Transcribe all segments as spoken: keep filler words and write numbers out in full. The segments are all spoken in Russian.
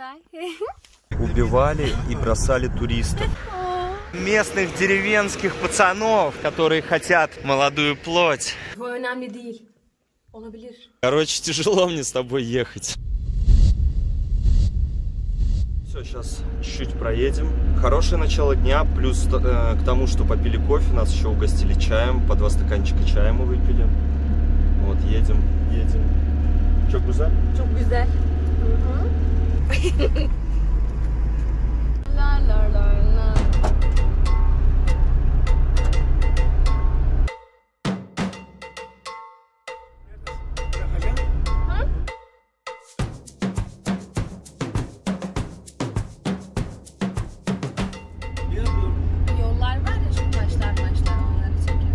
Убивали и бросали туристов. Местных деревенских пацанов, которые хотят молодую плоть. Короче, тяжело мне с тобой ехать. Все, сейчас чуть-чуть проедем. Хорошее начало дня, плюс э, к тому, что попили кофе, нас еще угостили чаем. По два стаканчика чая мы выпили. Вот, едем, едем. Чё, güzel? Çok güzel. La la la la. Yollar var ya, şu taşlar taşlar onları çekiyor.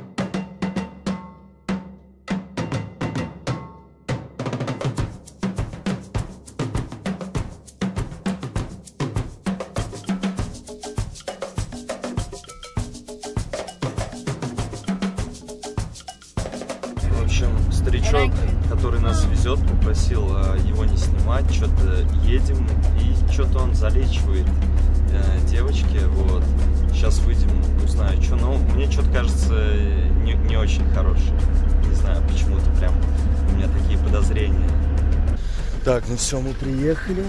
В общем, старичок, который нас везет, попросил его не снимать, что-то едем, и что-то он залечивает э, девочке, вот. Сейчас выйдем, узнаю, что, но мне что-то кажется не, не очень хорошее. Не знаю, почему-то прям у меня такие подозрения. Так, ну все, мы приехали.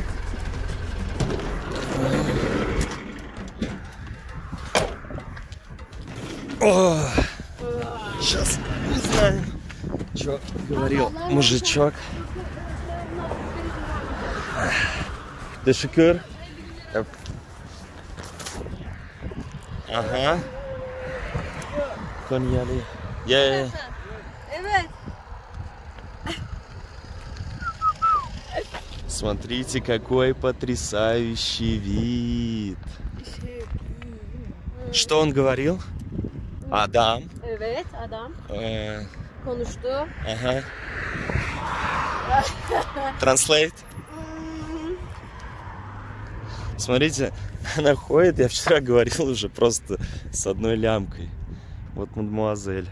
О, сейчас узнаем, что говорил мужичок. Teşekkür. Ага. Konyalı. Yeah. Evet. Смотрите, какой потрясающий вид. Что он говорил? Адам. Evet, adam Э, konuştu. Ага. Translate. Смотрите, она ходит, я вчера говорил уже, просто с одной лямкой. Вот мадемуазель.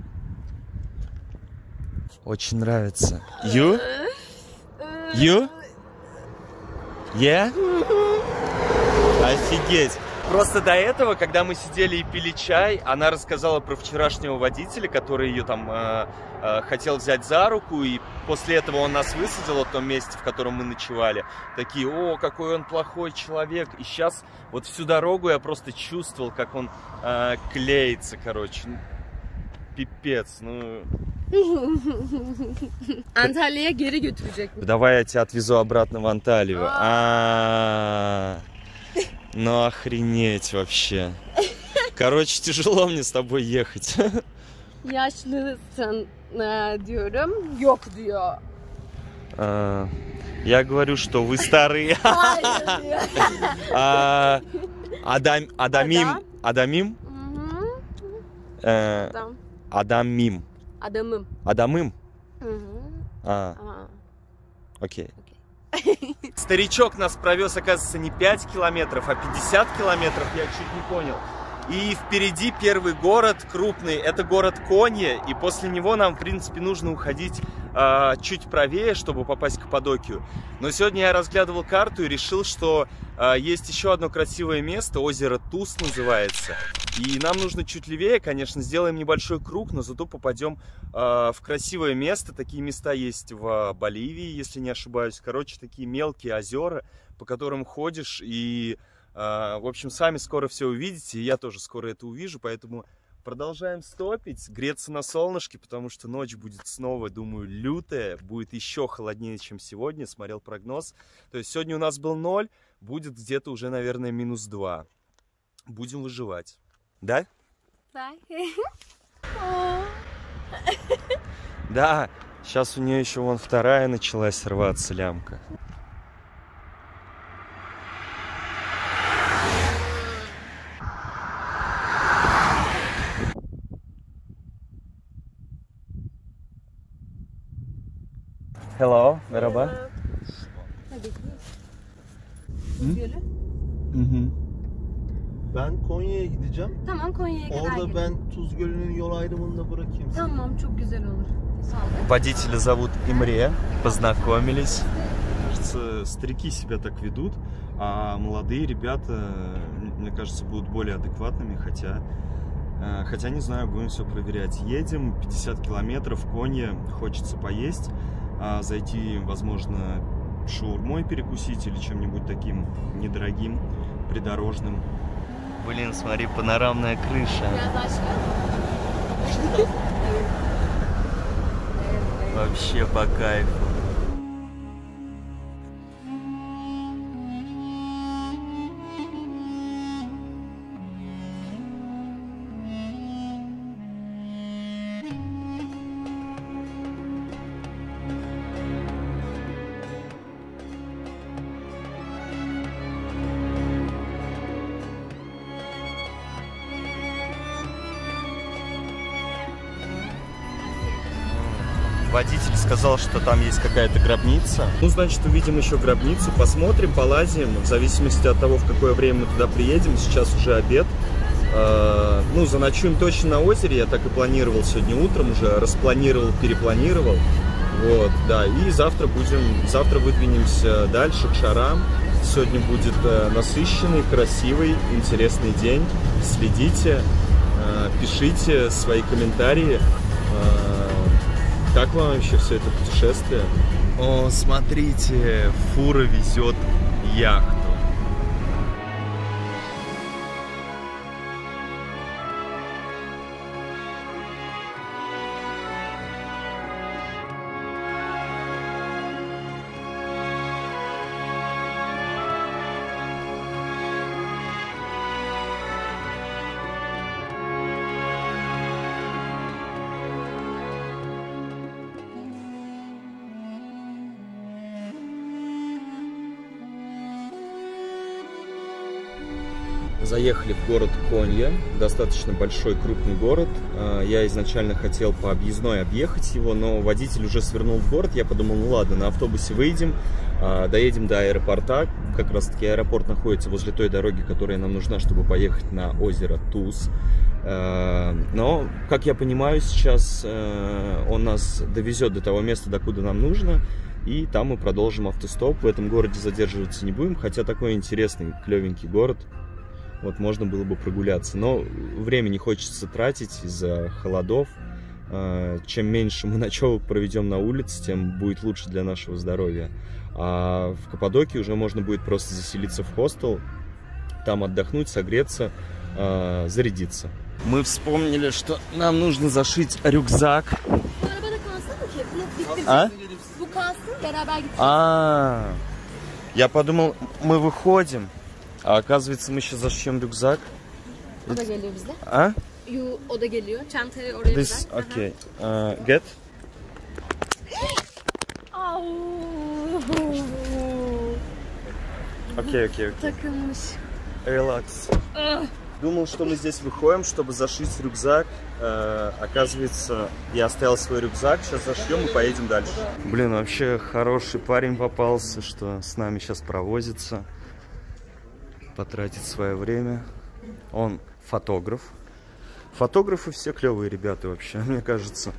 Очень нравится. You? You? Yeah? Офигеть. Просто до этого, когда мы сидели и пили чай, она рассказала про вчерашнего водителя, который ее там э, э, хотел взять за руку, и после этого он нас высадил в том месте, в котором мы ночевали. Такие: о, какой он плохой человек. И сейчас вот всю дорогу я просто чувствовал, как он э, клеится, короче. Пипец, ну... Antalya'ya geri götürecek. Давай я тебя отвезу обратно в Анталию. А-а-а. Ну охренеть вообще. Короче, тяжело мне с тобой ехать. Yaşlısın diyorum. Yok diyor. Я говорю, что вы старые. Адамим. Адамим? Адамим. Adamım. Адамым? А. Окей. Старичок нас провез, оказывается, не пять километров, а пятьдесят километров, я чуть не понял. И впереди первый город крупный, это город Конья, и после него нам, в принципе, нужно уходить э, чуть правее, чтобы попасть к Каппадокию. Но сегодня я разглядывал карту и решил, что э, есть еще одно красивое место, озеро Туз называется. И нам нужно чуть левее, конечно, сделаем небольшой круг, но зато попадем э, в красивое место. Такие места есть в Боливии, если не ошибаюсь. Короче, такие мелкие озера, по которым ходишь, и... В общем, сами скоро все увидите, и я тоже скоро это увижу, поэтому продолжаем стопить, греться на солнышке, потому что ночь будет снова, думаю, лютая, будет еще холоднее, чем сегодня, смотрел прогноз. То есть сегодня у нас был ноль, будет где-то уже, наверное, минус два. Будем выживать. Да? Да. Да, сейчас у нее еще вон вторая началась рваться лямка. Hello, merhaba. Hı? Ben Konya'ya gideceğim. Tamam, Konya'ya kadar Orada gidelim. ben Tuz Gölü'nün yol ayrımında bırakayım seni. Tamam, çok güzel olur. Sağ ol. Водителя зовут Имре, познакомились. кажется, старики себя так ведут, а молодые ребята, мне кажется, будут более адекватными, хотя, хотя не знаю, будем все проверять. Едем пятьдесят километров, Конья, хочется поесть, зайти, возможно, шаурмой перекусить или чем-нибудь таким недорогим, придорожным. Блин, смотри, панорамная крыша. Вообще по кайфу. Водитель сказал, что там есть какая-то гробница. Ну, значит, увидим еще гробницу, посмотрим, полазим. В зависимости от того, в какое время мы туда приедем. Сейчас уже обед. Э, ну, заночуем точно на озере. Я так и планировал сегодня утром уже. Распланировал, перепланировал. Вот, да. И завтра будем, завтра выдвинемся дальше к Шарам. Сегодня будет э, насыщенный, красивый, интересный день. Следите, э, пишите свои комментарии. Э, Как вам вообще все это путешествие? О, смотрите, фура везет яхту. Заехали в город Конья, достаточно большой, крупный город. Я изначально хотел по объездной объехать его, но водитель уже свернул в город. Я подумал, ну ладно, на автобусе выйдем, доедем до аэропорта. Как раз таки аэропорт находится возле той дороги, которая нам нужна, чтобы поехать на озеро Туз. Но, как я понимаю, сейчас он нас довезет до того места, докуда нам нужно. И там мы продолжим автостоп. В этом городе задерживаться не будем, хотя такой интересный, клевенький город. Вот можно было бы прогуляться, но времени хочется тратить из-за холодов. Чем меньше мы ночевок проведем на улице, тем будет лучше для нашего здоровья. А в Каппадокии уже можно будет просто заселиться в хостел, там отдохнуть, согреться, зарядиться. Мы вспомнили, что нам нужно зашить рюкзак. А? А, я подумал, мы выходим. А оказывается, мы сейчас зашьем рюкзак. O da geliyor bizde. А? Yu, o da geliyor. Çantayı oraya This, bırak. okay. Uh, get. Окей, окей, окей. Takılmış. Релакс. Думал, что мы здесь выходим, чтобы зашить рюкзак. Э, оказывается, я оставил свой рюкзак. Сейчас зашьем и поедем дальше. Блин, вообще хороший парень попался, что с нами сейчас провозится. Потратить свое время. Он фотограф. Фотографы все клевые ребята вообще, мне кажется.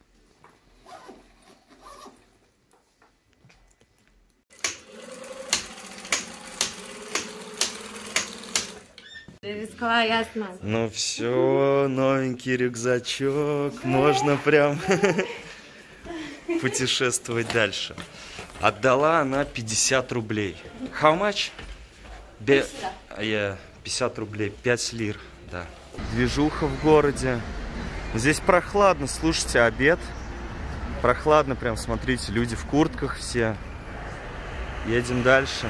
Ну все, новенький рюкзачок. Можно прям путешествовать дальше. Отдала она пятьдесят рублей. How much? Бе... Yeah, пятьдесят рублей, пять лир, да. Движуха в городе. Здесь прохладно, слушайте, обед. Прохладно прям, смотрите, люди в куртках все. Едем дальше.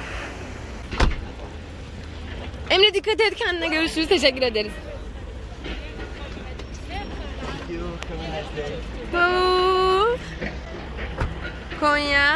Emre dikkat et kendine, görüşürüz, teşekkür ederiz. Bu Konya.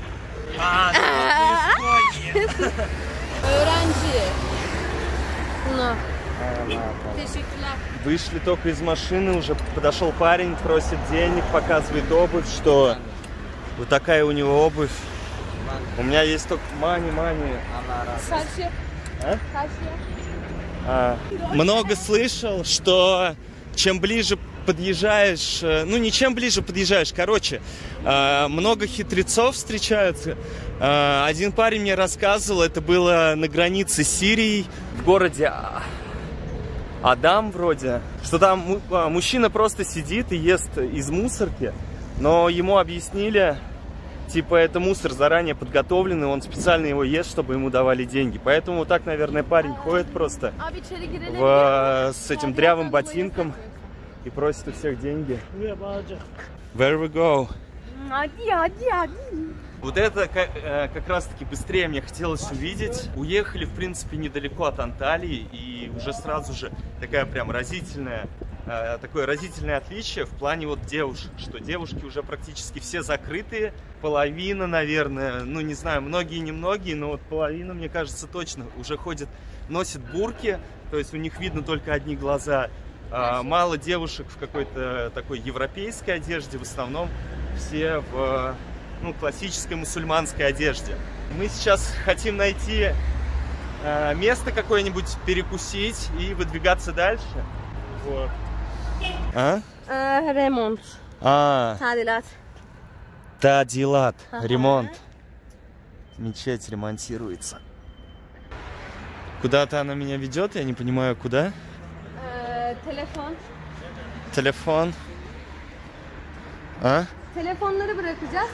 Öğrenci. Ну. Teşekkürler. Вышли только из машины, уже подошел парень, просит денег, показывает обувь, что вот такая у него обувь. У меня есть только мани, мани. А? А, много слышал, что чем ближе подъезжаешь, ну не чем ближе подъезжаешь, короче, много хитрецов встречаются. Один парень мне рассказывал, это было на границе с Сирией, в городе Адам вроде, что там мужчина просто сидит и ест из мусорки, но ему объяснили, типа это мусор заранее подготовленный, он специально его ест, чтобы ему давали деньги. Поэтому вот так, наверное, парень ходит просто в, с этим дрявым ботинком и просит у всех деньги. Where we go? Вот это как, как раз таки быстрее мне хотелось увидеть. Уехали, в принципе, недалеко от Анталии, и уже сразу же такая прям разительная, такое разительное отличие в плане вот девушек, что девушки уже практически все закрытые, половина, наверное, ну не знаю, многие немногие, но вот половина, мне кажется, точно уже ходят, носят бурки, то есть у них видно только одни глаза. Мало девушек в какой-то такой европейской одежде, в основном все в, ну, классической мусульманской одежде. Мы сейчас хотим найти э, место какое-нибудь, перекусить и выдвигаться дальше. Вот. А? Э, ремонт. А. Тадилат. Тадилат. Ага. Ремонт. Мечеть ремонтируется. Куда-то она меня ведет, я не понимаю, куда. Э, телефон. Телефон. А? Telefonları bırakacağız.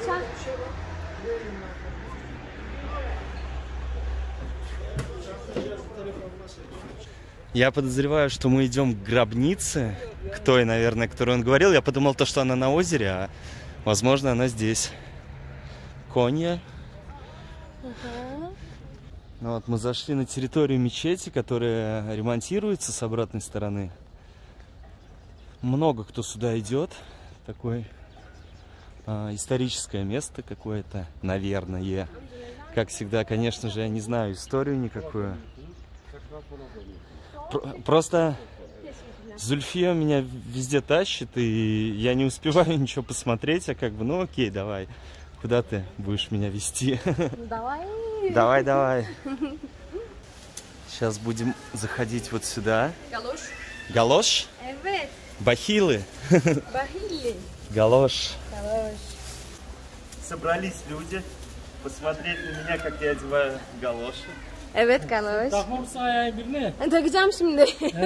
Я подозреваю, что мы идем к гробнице, к той, наверное, о которой он говорил. Я подумал, то, что она на озере, а возможно, она здесь. Конья. Uh-huh. Ну, вот мы зашли на территорию мечети, которая ремонтируется с обратной стороны. Много кто сюда идет. Такой а, историческое место какое-то, наверное. Как всегда, конечно же, я не знаю историю никакую. Просто Зульфия меня везде тащит, и я не успеваю ничего посмотреть, а как бы, ну окей, давай. Куда ты будешь меня вести? Давай. Давай, давай. Сейчас будем заходить вот сюда. Галош. Галош? Evet. Бахилы. Бахили. Галош. Галош. Собрались люди посмотреть на меня, как я одеваю галоши. Evet galoş. Takmamışsın ayağı birine. Takacağım şimdi.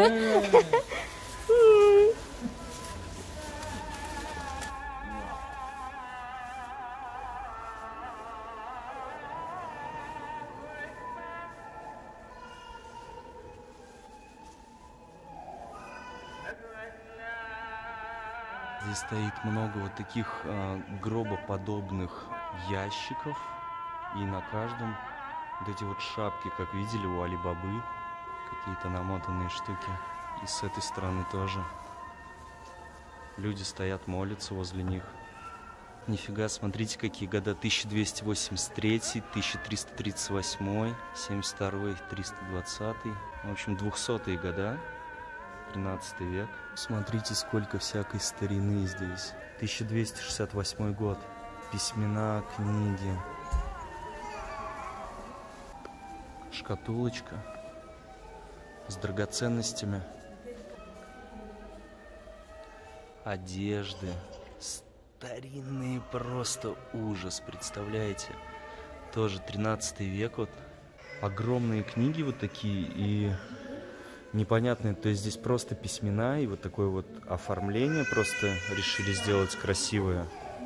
Здесь стоит много вот таких э, гробоподобных ящиков, и на каждом вот эти вот шапки, как видели у Али-Бабы, какие-то намотанные штуки. И с этой стороны тоже. Люди стоят, молятся возле них. Нифига, смотрите, какие года. тысяча двести восемьдесят третий, тысяча триста тридцать восьмой, семьдесят второй, триста двадцатый. В общем, двухсотые года. тринадцатый век. Смотрите, сколько всякой старины здесь. тысяча двести шестьдесят восьмой год. Письмена, книги. Шкатулочка с драгоценностями. Одежды. Старинные, просто ужас, представляете? Тоже тринадцатый век вот. Огромные книги вот такие и непонятные, то есть здесь просто письмена и вот такое вот оформление просто решили сделать красивое.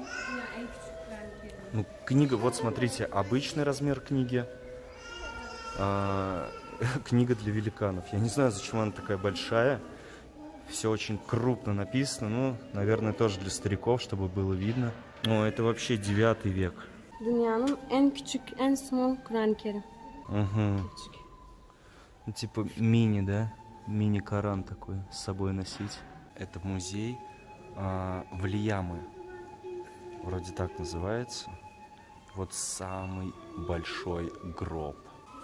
Ну, книга, вот смотрите, обычный размер книги. А, книга для великанов. Я не знаю, зачем она такая большая. Все очень крупно написано. Ну, наверное, тоже для стариков, чтобы было видно. О, это вообще девятый век. Dünyanın en küçük, en small Kur'an-ı Kerim. Угу. Ну, типа мини, да? Мини-Коран такой с собой носить. Это музей а, Влиямы. Вроде так называется. Вот самый большой гроб.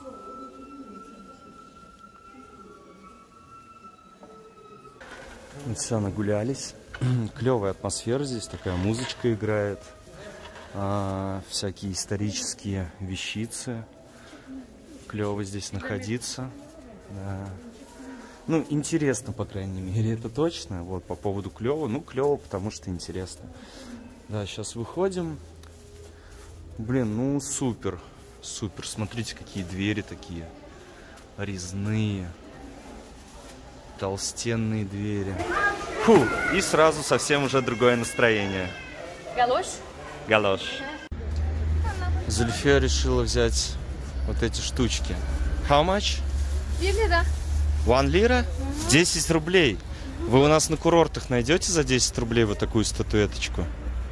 Все, нагулялись. Клевая атмосфера здесь, такая музычка играет. А, всякие исторические вещицы. Клево здесь находиться. Да. Ну, интересно, по крайней мере, это точно. Вот, по поводу клёво. Ну, клёво, потому что интересно. Да, сейчас выходим. Блин, ну, супер. Супер. Смотрите, какие двери такие. Резные. Толстенные двери. Фу, и сразу совсем уже другое настроение. Галош? Галош. Зульфия решила взять вот эти штучки. How much? Лира. One лира? десять рублей. Вы у нас на курортах найдете за десять рублей вот такую статуэточку?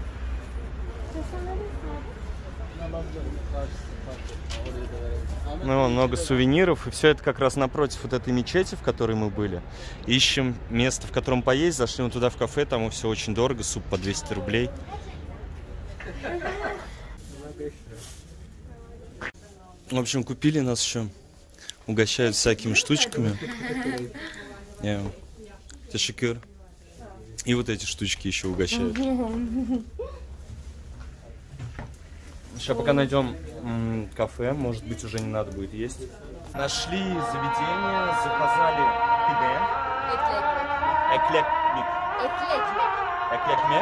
Ну, много сувениров, и все это как раз напротив вот этой мечети, в которой мы были. Ищем место, в котором поесть, зашли мы туда в кафе, там все очень дорого, суп по двести рублей. В общем, купили нас еще, угощают всякими штучками. Yeah. Тешекюр. И вот эти штучки еще угощают. Сейчас пока найдем м, кафе, может быть, уже не надо будет есть. Нашли заведение, заказали пиде. Эклек-мик. Эклек-мик.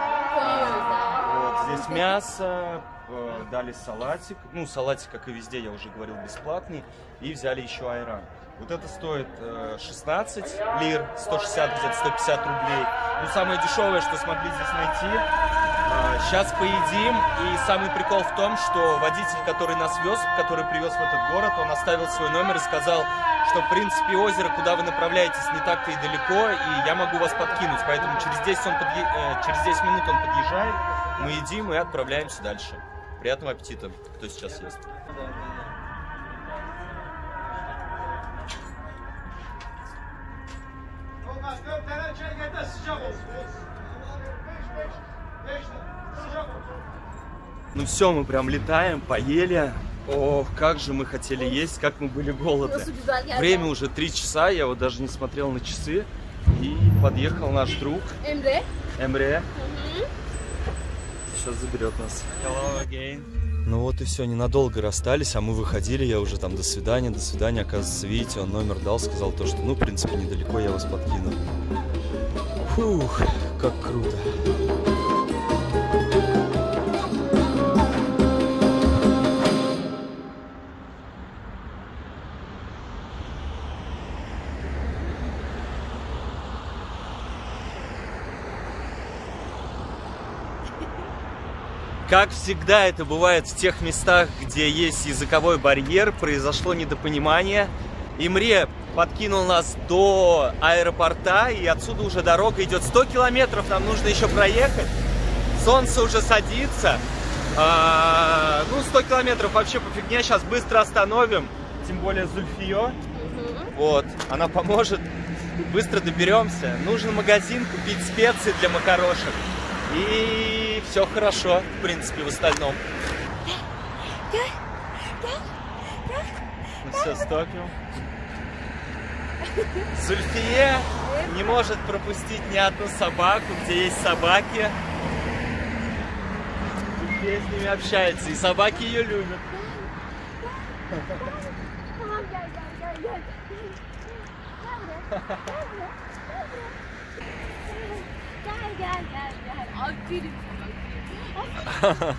Вот, здесь мясо, э, дали салатик. Ну, салатик, как и везде, я уже говорил, бесплатный. И взяли еще айран. Вот это стоит э, шестнадцать лир, сто шестьдесят, где-то сто пятьдесят рублей. Ну, самое дешевое, что смогли здесь найти. Сейчас поедим, и самый прикол в том, что водитель, который нас вез, который привез в этот город, он оставил свой номер и сказал, что в принципе озеро, куда вы направляетесь, не так-то и далеко, и я могу вас подкинуть. Поэтому через десять, он подъ... через десять минут он подъезжает, мы едим и отправляемся дальше. Приятного аппетита, кто сейчас ест. Ну все, мы прям летаем, поели. Ох, как же мы хотели есть, как мы были голодны. Время уже три часа, я вот даже не смотрел на часы. И подъехал наш друг Эмре. Эмре. Mm-hmm. Сейчас заберет нас. Hello again. Ну вот и все, ненадолго расстались, а мы выходили, я уже там до свидания, до свидания. Оказывается, видите, он номер дал, сказал то, что, ну, в принципе, недалеко, я вас подкину. Фух, как круто. Как всегда это бывает в тех местах, где есть языковой барьер, произошло недопонимание. Имре подкинул нас до аэропорта, и отсюда уже дорога идет сто километров, нам нужно еще проехать. Солнце уже садится. А, ну, сто километров вообще по фигне, сейчас быстро остановим, тем более Зульфиё. Вот, она поможет, быстро доберемся. Нужен магазин, купить специи для макарошек. И все хорошо, в принципе, в остальном. Ну все, стопим. Зульфие не может пропустить ни одну собаку, где есть собаки. Зульфия с ними общается, и собаки ее любят. Gel gel gel. Aferin sana. Aferin.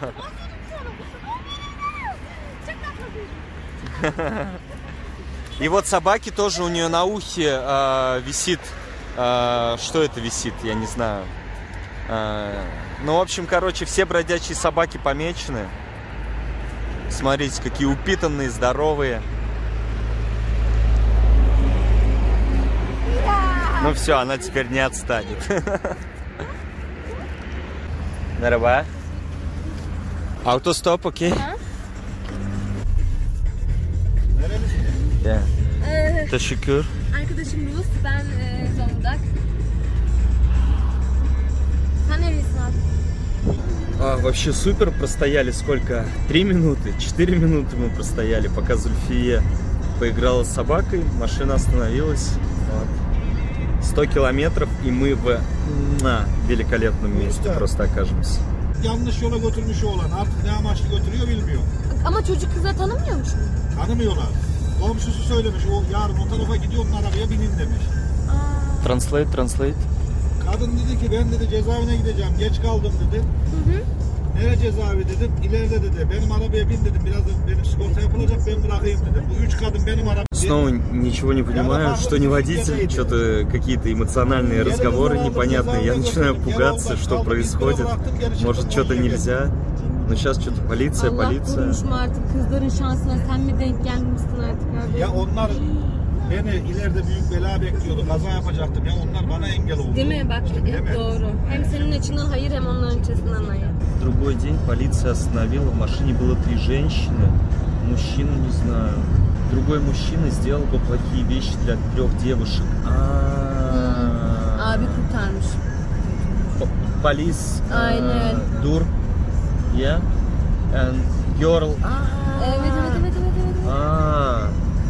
Çok tatlısın. И вот собаки тоже у нее на ухе э, висит. Э, что это висит, я не знаю. Э, ну, в общем, короче, все бродячие собаки помечены. Смотрите, какие упитанные, здоровые. Ну все, она теперь не отстанет. Merhaba. Autostop, okey? Yeah. Ee, Teşekkür. Arkadaşım Rus, ben e, Zonguldak. Sen nerelisin abi? А, вообще супер, простояли сколько? Три минуты, четыре минуты мы простояли, пока Зульфия поиграла с собакой, машина остановилась. Вот. сто километров, и мы в на, великолепном месте просто окажемся. Yanlış yola götürmüş olan artık ne amaçlı götürüyor bilmiyor. Ama çocuk kızları tanımıyor musun? Tanımıyorlar. Komşusu söylemiş, o yarın o tarafa gidiyorum, arabaya binin demiş. Translate, translate. Kadın dedi ki ben dedi cezaevine gideceğim, geç kaldım dedi. Hı hı. Nere cezaevi dedim, ileride dedi. Benim arabaya bin dedim, biraz da benim sigorta yapılacak, ben bırakayım dedim. Bu üç kadın benim arabaya... Снова ничего не понимаю, что не водитель, что-то какие-то эмоциональные разговоры непонятные. Я начинаю пугаться, что происходит. Может, что-то nельзя. Но сейчас что-то полиция, Allah полиция. konuşma artık, kızların şansına sen mi denk gelmişsin artık abi? Ya onlar beni ileride büyük bela bekliyordu, kaza yapacaktım ya, onlar bana engel oldu. Değil mi? Bak Değil mi? doğru. Hem senin açından hayır, hem onların açısından hayır. В другой день полиция остановила, в машине было три женщины, мужчину не знаю. Другой мужчина сделал бы плохие вещи для трех девушек. Abi kurtarmış. Полис, Aynen. дур, yeah, and girl. Evet evet evet evet. evet. А.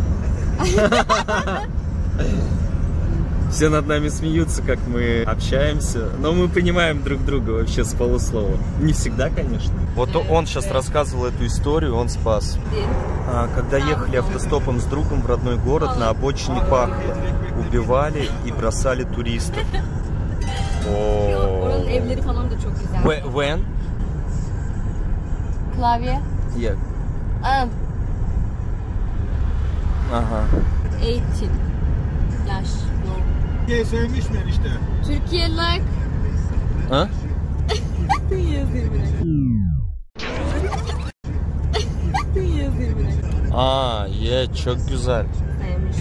Все над нами смеются, как мы общаемся, но мы понимаем друг друга вообще с полуслова. Не всегда, конечно. Вот он сейчас рассказывал эту историю, он спас. Когда ехали автостопом с другом в родной город, на обочине пахло. Убивали и бросали туристов. Oranın evleri falan da çok güzel. When? Klavye. Yeah. Aa, Ага. eğitim. Yaş. Yok. Türkiye'yi sevmiş mi enişte? Türkiye like. А? Dünya zirvine. Dünya zirvine. А, е, çok güzel. Sevmiş.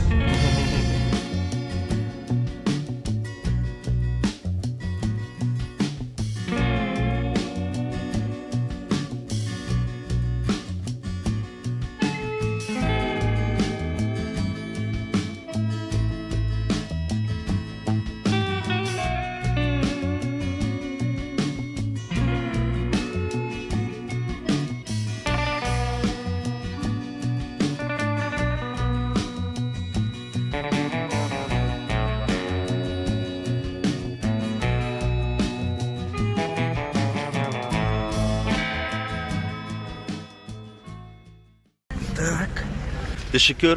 Так. Teşekkür.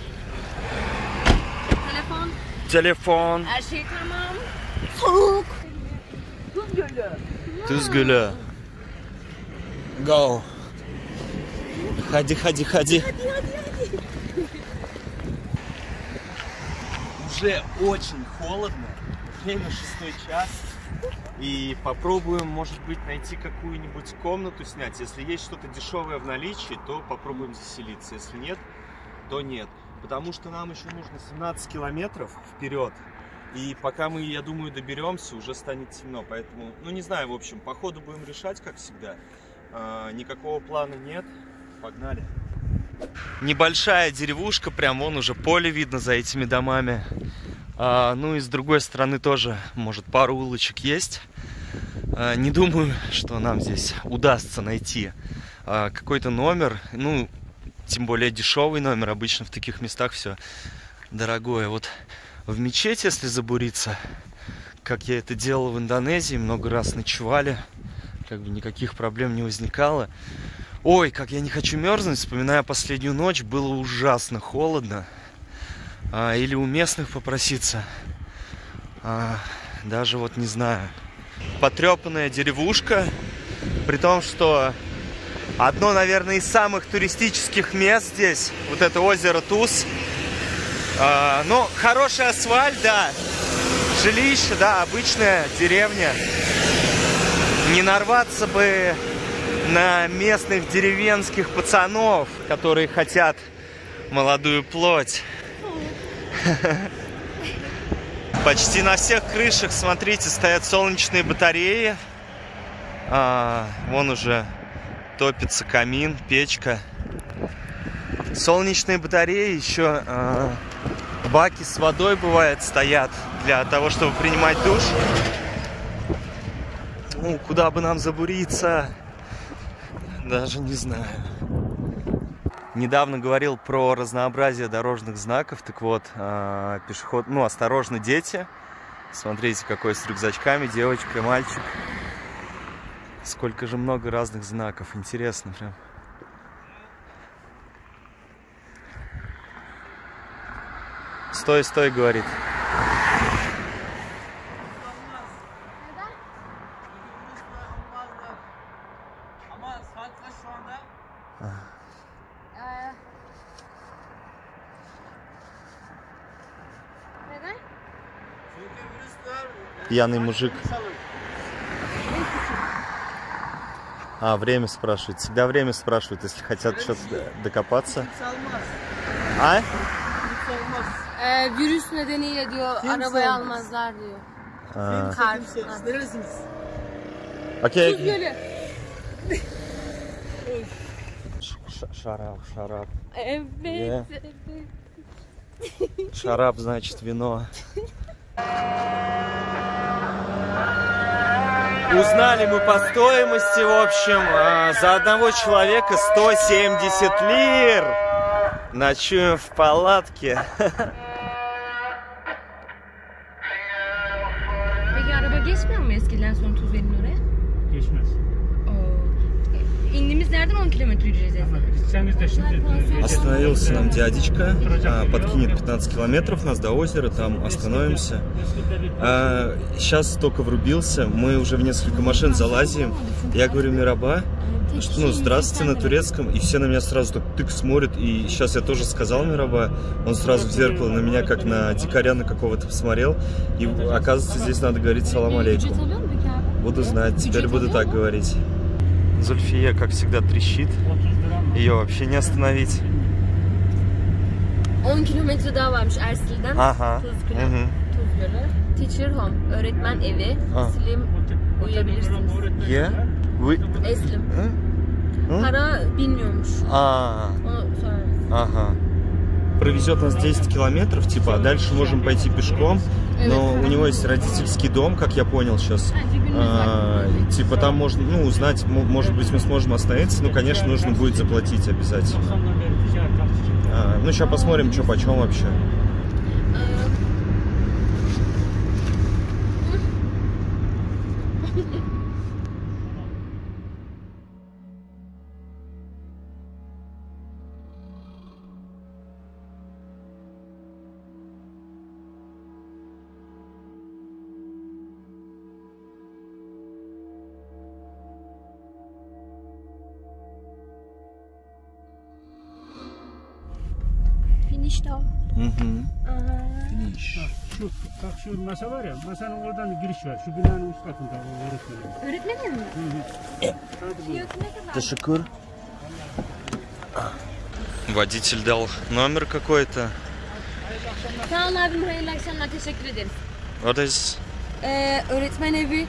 Telefon. Telefon. Her şey tamam. Soğuk. Tuz Gölü. Tuz Gölü. Go. Ходи, ходи, ходи. Уже очень холодно. Время шестой час. И попробуем, может быть, найти какую-нибудь комнату снять. Если есть что-то дешевое в наличии, то попробуем заселиться. Если нет, то нет. Потому что нам еще нужно семнадцать километров вперед. И пока мы, я думаю, доберемся, уже станет темно. Поэтому, ну не знаю, в общем, по ходу будем решать, как всегда. А, никакого плана нет. Погнали. Небольшая деревушка, прям вон уже поле видно за этими домами. А, ну и с другой стороны тоже, может, пару улочек есть. А, не думаю, что нам здесь удастся найти а, какой-то номер. Ну, тем более дешевый номер. Обычно в таких местах все дорогое. Вот в мечеть, если забуриться, как я это делал в Индонезии, много раз ночевали, как бы никаких проблем не возникало. Ой, как я не хочу мерзнуть, вспоминая последнюю ночь, было ужасно холодно. А, или у местных попроситься. А, даже вот не знаю. Потрепанная деревушка. При том, что одно, наверное, из самых туристических мест здесь. Вот это озеро Туз. А, ну, хороший асфальт, да. Жилище, да, обычная деревня. Не нарваться бы на местных деревенских пацанов, которые хотят молодую плоть. Почти на всех крышах, смотрите, стоят солнечные батареи. А, вон уже топится камин, печка. Солнечные батареи, еще а, баки с водой, бывает, стоят для того, чтобы принимать душ. Ну, куда бы нам забуриться? Даже не знаю. Недавно говорил про разнообразие дорожных знаков. Так вот, э, пешеход... Ну, осторожно, дети. Смотрите, какой с рюкзачками, девочка, мальчик. Сколько же много разных знаков. Интересно прям. Стой, стой, говорит. Пьяный мужик. А, время спрашивает. Всегда время спрашивают, если хотят что-то dокопаться. А? Ee, virüs nedeniyle diyor arabayı almazlar diyor. Kar. Окей. Tuz Gölü. Шарап, шарап. Evet. Yeah. Evet. Шарап, значит, вино. Узнали мы по стоимости, в общем, за одного человека сто семьдесят лир. Ночуем в палатке. Peki araba geçmiyor mu eskiden sonra Tuzgölü'nün oraya? Geçmez. Oo. İndiğimiz yerden on kilometre yürüyeceğiz. Gitseniz de şimdi... Остановился нам дядечка, подкинет пятнадцать километров нас до озера, там остановимся. А, сейчас только врубился, мы уже в несколько машин залазим. Я говорю, Мираба, что, ну, здравствуйте на турецком, и все на меня сразу так тык смотрят, и сейчас я тоже сказал Мираба, он сразу в зеркало на меня, как на дикаря на какого-то посмотрел, и оказывается, здесь надо говорить салам алейкум. Буду знать, теперь буду так говорить. Зульфия, как всегда, трещит, ее вообще не остановить. on kilometre daha varmış Ersil'den. Aha. Tuzgölü. Hı hı. Tuzgölü. Teacher home, öğretmen evi. Ah. Slim uyuyabilirsiniz. Yeah? We... Eslim. Hı? Para bilmiyormuş. А, Onu sorarız. ага. Провезет нас десять километров, типа, а дальше можем пойти пешком. Но у него есть родительский дом, как я понял сейчас. А, типа, там можно, ну, узнать, может быть, мы сможем остановиться. Ну, конечно, нужно будет заплатить обязательно. А, ну, сейчас посмотрим, что почем вообще. Finish daha. Угу. Finish. Şu, bak şu masa var ya, masanın oradan giriş var. Şu binanın üst katında o öğretmenim. Öğretmenin mi? Ташакур. Водитель дал номер какой-то. Sağ ol abim, hayırlı akşamlar, teşekkür ederiz. What is? Ee, öğretmen evi.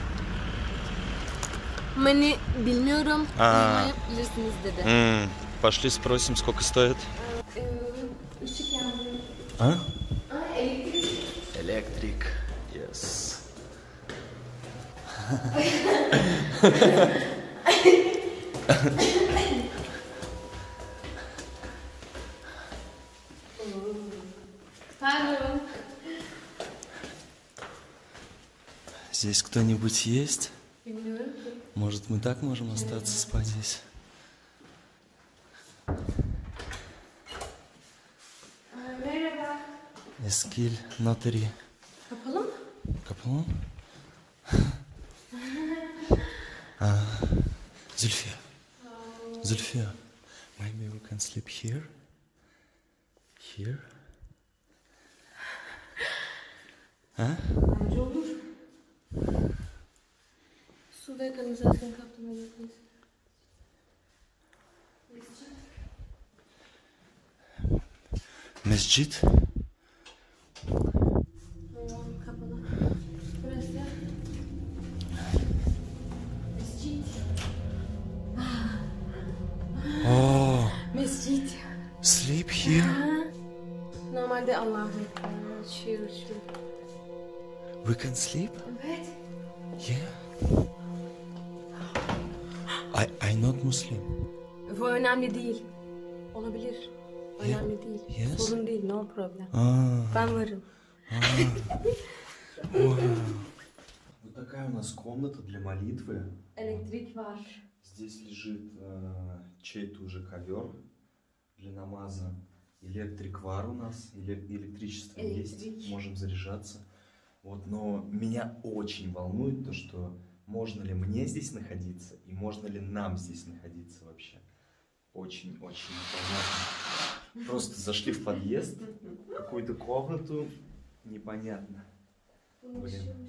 Mani bilmiyorum. Aa. Bilirsiniz dedi. М, Пошли спросим, сколько стоит. Işık yandı. А? Aa, elektrik. Электрик. Yes. Pardon. Здесь кто-нибудь есть? Bilmiyorum ki. Может, мы так можем остаться спать здесь? Merhaba. Eskil Notary. Kapalı mı? Kapalı mı? Ah, Zülfiye. Zülfiye. Maybe we can sleep here? Here? Ha? Bence olur. Su ve kanalizasyon kaptırma yapmayız. Mescit? Kapalı. Burası. Mescit. Oh, Mescit. sleep here? Normalde Allah'ın şiir şiir. We can sleep? Evet. Yeah. I I not Muslim. Bu önemli değil. Olabilir. Önemli değil. Yes. Sorun değil, no problem. Ah. Ben varım. Вот такая у нас комната для молитвы. Elektrik var. Здесь лежит э, чей-то уже ковер для намаза. Электрик вар у нас, электричество Электрич. есть, можем заряжаться. Вот, но меня очень волнует то, что можно ли мне здесь находиться и можно ли нам здесь находиться вообще. Очень-очень непонятно. Просто зашли в подъезд, какую-то комнату, непонятно. Блин.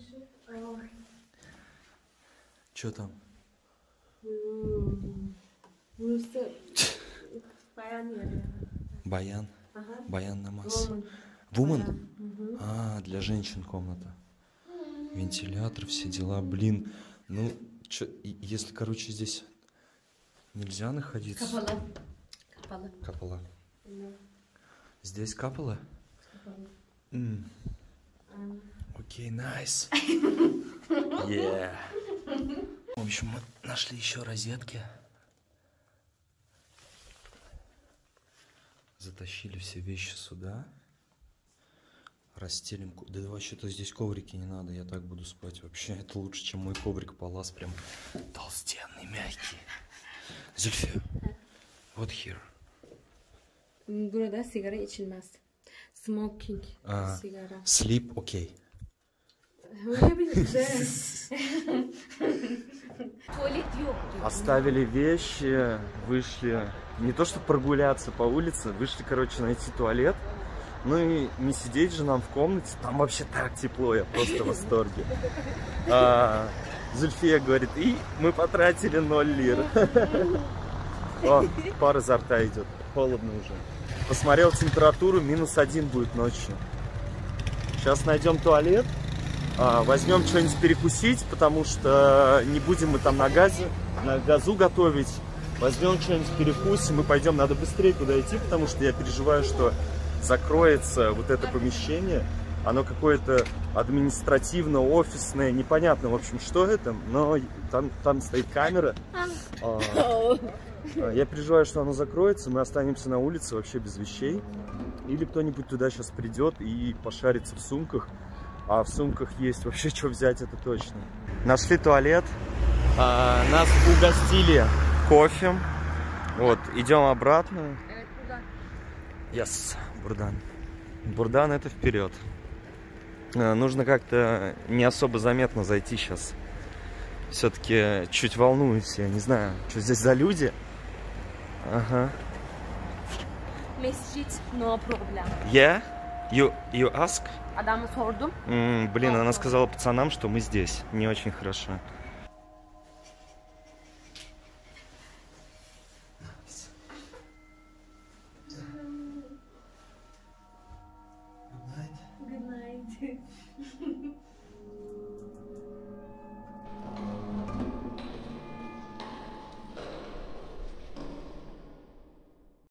Что там? Burası bayan yeri. Баян? Ага. Баян намаз. Woman. Вумен? Мгм. А, для женщин комната. Вентилятор, все дела. Блин, ну, чё, и- если, короче, здесь нельзя находиться. Kapalı. Kapalı. Капала. Evet, Здесь капала? kapalı. М, Aynen. Окей, найс. Yeah. В общем, мы нашли еще розетки. Затащили все вещи сюда. Расстелим. ко- Да вообще-то здесь коврики не надо, я так буду спать. Вообще, это лучше, чем мой коврик палас. Прям толстенный, мягкий. Зульфия, вот here. Burada sigara içilmez. Smoking А, sigara. sleep, окей. Öyle bir de. Tuvalet yok. Оставили вещи, вышли, не то что прогуляться по улице, вышли, короче, найти туалет. Ну и не сидеть же нам в комнате, там вообще так тепло, я просто в восторге. А, Зульфия говорит, и мы потратили ноль лир. О, пар изо рта идет, холодно уже. Посмотрел температуру, минус один будет ночью. Сейчас найдем туалет. А, возьмем что-нибудь перекусить, потому что не будем мы там на газе, на газу готовить. Возьмем что-нибудь перекусим и пойдем. Надо быстрее куда идти, потому что я переживаю, что закроется вот это помещение. Оно какое-то административно-офисное, непонятно, в общем, что это, но там, там стоит камера. А, а, я переживаю, что оно закроется, мы останемся на улице вообще без вещей. Или кто-нибудь туда сейчас придет и пошарится в сумках. А в сумках есть вообще что взять, это точно. Нашли туалет. А, нас угостили кофе. Вот, идем обратно. Yes, Бурдан. Бурдан это вперед. А, нужно как-то не особо заметно зайти сейчас. Все-таки чуть волнуюсь, я не знаю, что здесь за люди. Ага. Mescit no problem. Yeah? You, you ask? Adamı sordum. М, блин, она сказала пацанам, что мы здесь. Не очень хорошо.